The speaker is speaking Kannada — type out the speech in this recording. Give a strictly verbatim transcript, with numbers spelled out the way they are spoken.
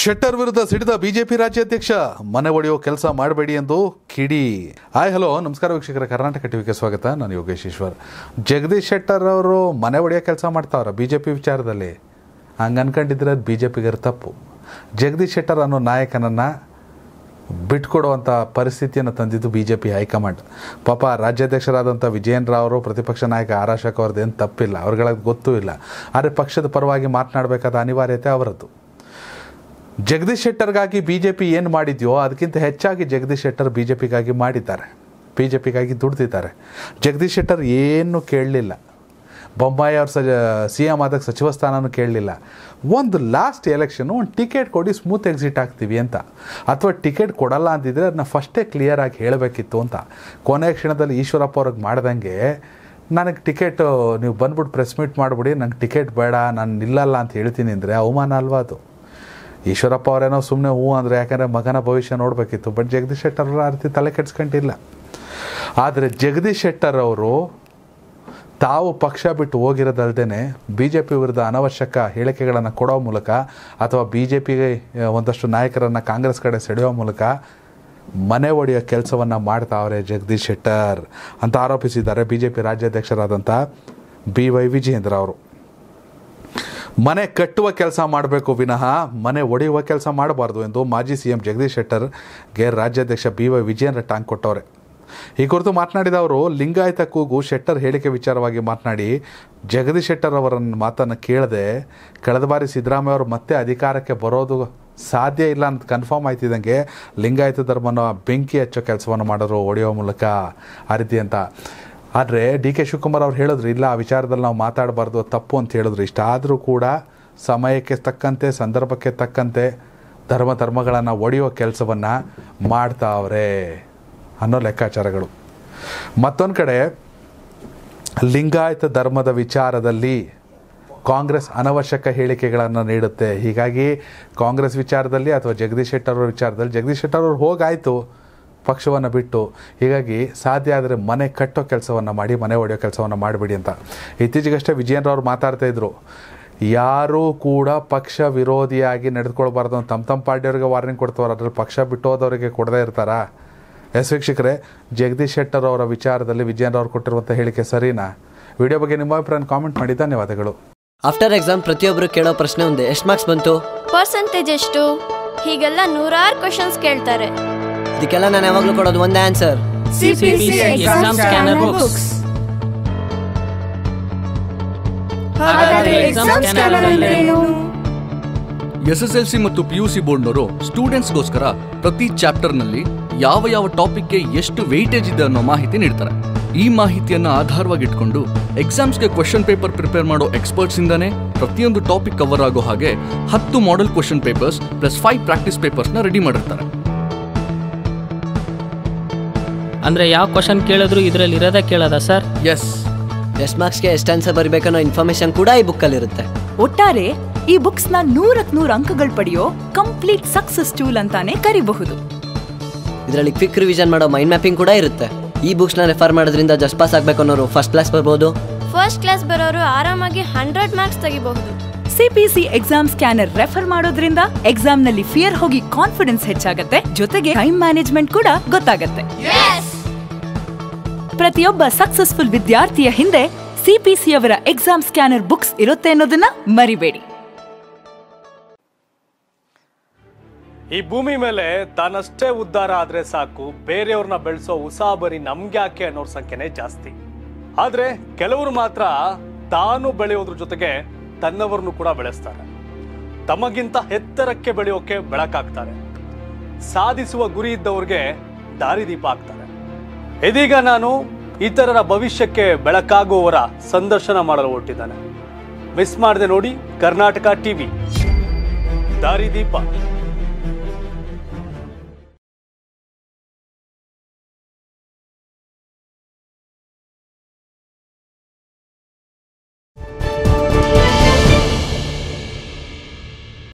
ಶೆಟ್ಟರ್ ವಿರುದ್ಧ ಸಿಡಿದ ಬಿಜೆಪಿ ರಾಜ್ಯಾಧ್ಯಕ್ಷ, ಮನೆ ಒಡೆಯೋ ಕೆಲಸ ಮಾಡಬೇಡಿ ಎಂದು ಕಿಡಿ. ಹಾಯ್ ಹಲೋ ನಮಸ್ಕಾರ ವೀಕ್ಷಕರ, ಕರ್ನಾಟಕ ಟಿವಿಗೆ ಸ್ವಾಗತ. ನಾನು ಯೋಗೇಶ್ ಈಶ್ವರ್. ಜಗದೀಶ್ ಶೆಟ್ಟರ್ ಅವರು ಮನೆ ಒಡೆಯೋ ಕೆಲಸ ಮಾಡ್ತಾವ್ರ ಬಿಜೆಪಿ ವಿಚಾರದಲ್ಲಿ. ಹಂಗೆ ಅನ್ಕೊಂಡಿದ್ರೆ ಅದು ಬಿ ಜೆ ಪಿಗರ ತಪ್ಪು. ಜಗದೀಶ್ ಶೆಟ್ಟರ್ ಅನ್ನೋ ನಾಯಕನನ್ನು ಬಿಟ್ಕೊಡುವಂಥ ಪರಿಸ್ಥಿತಿಯನ್ನು ತಂದಿದ್ದು ಬಿ ಜೆ ಪಿ ಹೈಕಮಾಂಡ್. ಪಾಪ ರಾಜ್ಯಾಧ್ಯಕ್ಷರಾದಂಥ ವಿಜಯನ್ ರಾವ್ ಅವರು, ಪ್ರತಿಪಕ್ಷ ನಾಯಕ ಆರ್ ಅಶೋಕ್ ಅವ್ರದ್ದು ಏನು ತಪ್ಪಿಲ್ಲ, ಅವ್ರಿಗೆ ಗೊತ್ತೂ ಇಲ್ಲ. ಆದರೆ ಪಕ್ಷದ ಪರವಾಗಿ ಮಾತನಾಡಬೇಕಾದ ಅನಿವಾರ್ಯತೆ ಅವರದ್ದು. ಜಗದೀಶ್ ಶೆಟ್ಟರ್ಗಾಗಿ ಬಿ ಜೆ ಪಿ ಏನು ಮಾಡಿದೆಯೋ ಅದಕ್ಕಿಂತ ಹೆಚ್ಚಾಗಿ ಜಗದೀಶ್ ಶೆಟ್ಟರ್ ಬಿ ಜೆ ಪಿಗಾಗಿ ಮಾಡಿದ್ದಾರೆ, ಬಿ ಜೆ ಪಿಗಾಗಿ ದುಡ್ದಿದ್ದಾರೆ. ಜಗದೀಶ್ ಶೆಟ್ಟರ್ ಏನೂ ಕೇಳಲಿಲ್ಲ. ಬೊಮ್ಮಾಯಿ ಅವ್ರ ಸಜ ಸಿ ಎಮ್ ಆದಾಗ ಸಚಿವ ಸ್ಥಾನನೂ ಕೇಳಲಿಲ್ಲ. ಒಂದು ಲಾಸ್ಟ್ ಎಲೆಕ್ಷನು ಒಂದು ಟಿಕೆಟ್ ಕೊಡಿ ಸ್ಮೂತ್ ಎಕ್ಸಿಟ್ ಆಗ್ತೀವಿ ಅಂತ, ಅಥವಾ ಟಿಕೆಟ್ ಕೊಡಲ್ಲ ಅಂತಿದ್ರೆ ಅದನ್ನ ಫಸ್ಟೇ ಕ್ಲಿಯರಾಗಿ ಹೇಳಬೇಕಿತ್ತು ಅಂತ. ಕೊನೆಯ ಕ್ಷಣದಲ್ಲಿ ಈಶ್ವರಪ್ಪ ಅವ್ರಿಗೆ ಮಾಡ್ದಂಗೆ ನನಗೆ ಟಿಕೆಟ್ ನೀವು ಬಂದ್ಬಿಟ್ಟು ಪ್ರೆಸ್ ಮೀಟ್ ಮಾಡಿಬಿಡಿ, ನಂಗೆ ಟಿಕೆಟ್ ಬೇಡ, ನಾನು ನಿಲ್ಲಲ್ಲ ಅಂತ ಹೇಳ್ತೀನಿ ಅಂದರೆ ಅವಮಾನ ಅಲ್ವಾ ಅದು? ಈಶ್ವರಪ್ಪ ಅವರೇನೋ ಸುಮ್ಮನೆ ಹೂ ಅಂದರೆ, ಯಾಕಂದರೆ ಮಗನ ಭವಿಷ್ಯ ನೋಡಬೇಕಿತ್ತು. ಬಟ್ ಜಗದೀಶ್ ಶೆಟ್ಟರ್ ಅವರ ಆ ರೀತಿ ತಲೆ ಕೆಡ್ಸ್ಕೊಂಡಿಲ್ಲ. ಆದರೆ ಜಗದೀಶ್ ಶೆಟ್ಟರ್ ಅವರು ತಾವು ಪಕ್ಷ ಬಿಟ್ಟು ಹೋಗಿರೋದಲ್ದೇ ಬಿ ಜೆ ಪಿ ವಿರುದ್ಧ ಅನವಶ್ಯಕ ಹೇಳಿಕೆಗಳನ್ನು ಕೊಡೋ ಮೂಲಕ, ಅಥವಾ ಬಿ ಜೆ ಪಿಗೆ ಒಂದಷ್ಟು ನಾಯಕರನ್ನು ಕಾಂಗ್ರೆಸ್ ಕಡೆ ಸೆಳೆಯೋ ಮೂಲಕ ಮನೆ ಒಡೆಯೋ ಕೆಲಸವನ್ನು ಮಾಡ್ತಾವ್ರೆ ಜಗದೀಶ್ ಶೆಟ್ಟರ್ ಅಂತ ಆರೋಪಿಸಿದ್ದಾರೆ ಬಿ ಜೆ ಪಿ ರಾಜ್ಯಾಧ್ಯಕ್ಷರಾದಂಥ ಬಿ ವೈ ವಿಜಯೇಂದ್ರ ಅವರು. ಮನೆ ಕಟ್ಟುವ ಕೆಲಸ ಮಾಡಬೇಕು ವಿನಃ ಮನೆ ಒಡೆಯುವ ಕೆಲಸ ಮಾಡಬಾರ್ದು ಎಂದು ಮಾಜಿ ಸಿ ಎಂ ಜಗದೀಶ್ ಶೆಟ್ಟರ್ಗೆ ರಾಜ್ಯಾಧ್ಯಕ್ಷ ಬಿ ವೈ ವಿಜಯೇಂದ್ರ ಟಾಂಗ್ ಕೊಟ್ಟವ್ರೆ. ಈ ಕುರಿತು ಮಾತನಾಡಿದ ಅವರು, ಲಿಂಗಾಯತ ಕೂಗು ಶೆಟ್ಟರ್ ಹೇಳಿಕೆ ವಿಚಾರವಾಗಿ ಮಾತನಾಡಿ, ಜಗದೀಶ್ ಶೆಟ್ಟರ್ ಅವರನ್ನು ಮಾತನ್ನು ಕೇಳದೆ ಕಳೆದ ಬಾರಿ ಸಿದ್ದರಾಮಯ್ಯ ಅವರು ಮತ್ತೆ ಅಧಿಕಾರಕ್ಕೆ ಬರೋದು ಸಾಧ್ಯ ಇಲ್ಲ ಅಂತ ಕನ್ಫರ್ಮ್ ಆಯ್ತಿದ್ದಂಗೆ ಲಿಂಗಾಯತ ಧರ್ಮನ ಬೆಂಕಿ ಹಚ್ಚೋ ಕೆಲಸವನ್ನು ಮಾಡೋರು ಒಡೆಯೋ ಮೂಲಕ ಆ ರೀತಿ ಅಂತ. ಆದರೆ ಡಿ ಕೆ ಶಿವಕುಮಾರ್ ಅವ್ರು ಹೇಳಿದ್ರು, ಇಲ್ಲ ಆ ವಿಚಾರದಲ್ಲಿ ನಾವು ಮಾತಾಡಬಾರ್ದು, ತಪ್ಪು ಅಂತ ಹೇಳಿದ್ರು. ಇಷ್ಟಾದರೂ ಕೂಡ ಸಮಯಕ್ಕೆ ತಕ್ಕಂತೆ, ಸಂದರ್ಭಕ್ಕೆ ತಕ್ಕಂತೆ ಧರ್ಮ ಧರ್ಮಗಳನ್ನು ಒಡೆಯೋ ಕೆಲಸವನ್ನು ಮಾಡ್ತಾವ್ರೆ ಅನ್ನೋ ಲೆಕ್ಕಾಚಾರಗಳು. ಮತ್ತೊಂದು ಕಡೆ ಲಿಂಗಾಯತ ಧರ್ಮದ ವಿಚಾರದಲ್ಲಿ ಕಾಂಗ್ರೆಸ್ ಅನವಶ್ಯಕ ಹೇಳಿಕೆಗಳನ್ನು ನೀಡುತ್ತೆ. ಹೀಗಾಗಿ ಕಾಂಗ್ರೆಸ್ ವಿಚಾರದಲ್ಲಿ ಅಥವಾ ಜಗದೀಶ್ ಶೆಟ್ಟರ್ ಅವರ ವಿಚಾರದಲ್ಲಿ ಜಗದೀಶ್ ಶೆಟ್ಟರ್ ಅವರು ಹೋಗಾಯಿತು ಪಕ್ಷವನ್ನು ಬಿಟ್ಟು. ಹೀಗಾಗಿ ಸಾಧ್ಯ ಆದರೆ ಮನೆ ಕಟ್ಟೋ ಕೆಲಸವನ್ನು ಮಾಡಿ, ಮನೆ ಒಡೆಯೋ ಕೆಲಸವನ್ನು ಮಾಡಿಬಿಡಿ ಅಂತ. ಇತ್ತೀಚೆಗಷ್ಟೇ ವಿಜಯನ್ ರಾವ್ ಮಾತಾಡ್ತಾ ಇದ್ರು, ಯಾರೂ ಕೂಡ ಪಕ್ಷ ವಿರೋಧಿಯಾಗಿ ನಡೆದುಕೊಳ್ಬಾರ್ದು ಅಂತ ತಮ್ಮ ತಮ್ಮ ಪಾರ್ಟಿಯವರಿಗೆ ವಾರ್ನಿಂಗ್ ಕೊಡ್ತವ್ರು. ಅದರಲ್ಲಿ ಪಕ್ಷ ಬಿಟ್ಟು ಹೋದವರಿಗೆ ಕೊಡದೇ ಇರ್ತಾರಾ? ಎಸ್ ವೀಕ್ಷಕರೇ, ಜಗದೀಶ್ ಶೆಟ್ಟರ್ ಅವರ ವಿಚಾರದಲ್ಲಿ ವಿಜಯನ್ ರಾವ್ ಕೊಟ್ಟಿರುವಂಥ ಹೇಳಿಕೆ ಸರಿನಾ? ವಿಡಿಯೋ ಬಗ್ಗೆ ನಿಮ್ಮ ಅಭಿಪ್ರಾಯ ಕಾಮೆಂಟ್ ಮಾಡಿ. ಧನ್ಯವಾದಗಳು. ಆಫ್ಟರ್ ಎಕ್ಸಾಮ್ ಪ್ರತಿಯೊಬ್ಬರು ಕೇಳೋ ಪ್ರಶ್ನೆ ಒಂದೇ, ಎಷ್ಟು ಮಾರ್ಕ್ಸ್ ಬಂತು, ಪರ್ಸೆಂಟೇಜ್ ಎಷ್ಟು, ಹೀಗೆಲ್ಲ ನೂರಾರು ಕ್ವೆಶ್ಚನ್ಸ್ ಕೇಳ್ತಾರೆ. ಇದಕ್ಕೆಲ್ಲ ನಾನು ಯಾವಾಗಲೂ ಕೊಡೋದು ಒಂದೇ answer, CPC exam scanner books. ಹಾಗಾದ್ರೆ ಎಕ್ಸಾಮ್ ಸ್ಕ್ಯಾನರ್ ಅಂದ್ರೇನು? ಎಸ್ ಎಸ್ ಎಲ್ ಸಿ ಮತ್ತು ಪಿ ಯು ಸಿ ಬೋರ್ಡ್ನವರು ಸ್ಟೂಡೆಂಟ್ಸ್ಗೋಸ್ಕರ ಪ್ರತಿ ಚಾಪ್ಟರ್ನಲ್ಲಿ ಯಾವ ಯಾವ ಟಾಪಿಕ್ಗೆ ಎಷ್ಟು ವೆಯ್ಟೇಜ್ ಇದೆ ಅನ್ನೋ ಮಾಹಿತಿ ನೀಡ್ತಾರೆ. ಈ ಮಾಹಿತಿಯನ್ನು ಆಧಾರವಾಗಿಟ್ಕೊಂಡು ಎಕ್ಸಾಮ್ಸ್ಗೆ ಕ್ವೆಶ್ಚನ್ ಪೇಪರ್ ಪ್ರಿಪೇರ್ ಮಾಡೋ ಎಕ್ಸ್ಪರ್ಟ್ಸ್ ಇಂದಾನೆ ಪ್ರತಿಯೊಂದು ಟಾಪಿಕ್ ಕವರ್ ಆಗೋ ಹಾಗೆ ಹತ್ತು model question papers plus five practice ಪೇಪರ್ಸ್ನ ರೆಡಿ ಮಾಡಿರ್ತಾರೆ. ಅಂದ್ರೆ ಯಾವ ಕ್ವಶನ್ ಕೇಳಿದ್ರು ಇದರಲ್ಲಿ ಇರೋದೇ ಕೇಳೋದಾ ಸರ್? ಎಸ್. ಎಷ್ಟು ಮಾರ್ಕ್ಸ್ಗೆ ಎಷ್ಟು ಆನ್ಸರ್ ಬರಬೇಕನ್ನೋ ಇನ್ಫಾರ್ಮೇಶನ್ ಕೂಡ ಈ ಬುಕ್ಕಲ್ಲಿ ಇರುತ್ತೆ. ಒಟ್ಟಾರೆ ಈ ಬುಕ್ಸ್ ನ ನೂರಕ್ ನೂರು ಅಂಕಗಳು ಪಡೆಯೋ ಕಂಪ್ಲೀಟ್ ಸಕ್ಸಸ್ ಟೂಲ್ ಅಂತಾನೆ ಕರಿಬಹುದು. ಇದರಲ್ಲಿ ಕ್ವಿಕ್ ರಿವಿಷನ್ ಮಾಡೋ ಮೈಂಡ್ ಮ್ಯಾಪಿಂಗ್ ಕೂಡ ಇರುತ್ತೆ. ಈ ಬುಕ್ಸ್ ನ ರೆಫರ್ ಮಾಡೋದ್ರಿಂದ ಜಸ್ಟ್ ಪಾಸ್ ಆಗಬೇಕು ಅನ್ನೋರು ಫಸ್ಟ್ ಕ್ಲಾಸ್ ಬರ್ಬೋದು. ಫಸ್ಟ್ ಕ್ಲಾಸ್ ಬರೋರು ಆರಾಮಾಗಿ ಹಂಡ್ರೆಡ್ ಮಾರ್ಕ್ಸ್ ತೆಗಿಬಹುದು. ಸಿಪಿಸಿ ಎಕ್ಸಾಮ್ ಸ್ಕ್ಯಾನರ್ ರೆಫರ್ ಮಾಡೋದ್ರಿಂದ ಎಕ್ಸಾಮ್ ನಲ್ಲಿ ಫಿಯರ್ ಹೋಗಿ ಕಾನ್ಫಿಡೆನ್ಸ್ ಹೆಚ್ಚಾಗತ್ತೆ, ಜೊತೆಗೆ ಟೈಮ್ ಮ್ಯಾನೇಜ್ಮೆಂಟ್ ಕೂಡ ಗೊತ್ತಾಗತ್ತೆ. ಪ್ರತಿಯೊಬ್ಬ ಸಕ್ಸಸ್ಫುಲ್ ವಿದ್ಯಾರ್ಥಿಯ ಹಿಂದೆ ಸಿಪಿಸಿ ಅವರ ಎಕ್ಸಾಮ್ ಸ್ಕ್ಯಾನರ್ ಬುಕ್ಸ್ ಇರುತ್ತೆ ಅನ್ನೋದನ್ನ ಮರಿಬೇಡಿ. ಈ ಭೂಮಿ ಮೇಲೆ ತಾನಷ್ಟೇ ಉದ್ಧಾರ ಆದ್ರೆ ಸಾಕು, ಬೇರೆಯವ್ರನ್ನ ಬೆಳೆಸೋ ಉಸಾಬರಿ ನಮ್ಗ್ಯಾಕೆ ಅನ್ನೋರ್ ಸಂಖ್ಯೆನೇ ಜಾಸ್ತಿ. ಆದ್ರೆ ಕೆಲವರು ಮಾತ್ರ ತಾನು ಬೆಳೆಯೋದ್ರ ಜೊತೆಗೆ ತನ್ನವರನ್ನು ಕೂಡ ಬೆಳೆಸ್ತಾರೆ. ತಮಗಿಂತ ಎತ್ತರಕ್ಕೆ ಬೆಳೆಯೋಕೆ ಬೆಳಕಾಗ್ತಾರೆ. ಸಾಧಿಸುವ ಗುರಿ ಇದ್ದವ್ರಿಗೆ ದಾರಿದೀಪ ಆಗ್ತಾರೆ. ಇದೀಗ ನಾನು ಇತರರ ಭವಿಷ್ಯಕ್ಕೆ ಬೆಳಕಾಗುವವರ ಸಂದರ್ಶನ ಮಾಡಲು ಹೊರಟಿದ್ದಾನೆ. ಮಿಸ್ ಮಾಡದೆ ನೋಡಿ ಕರ್ನಾಟಕ ಟಿವಿ ದಾರಿದೀಪ.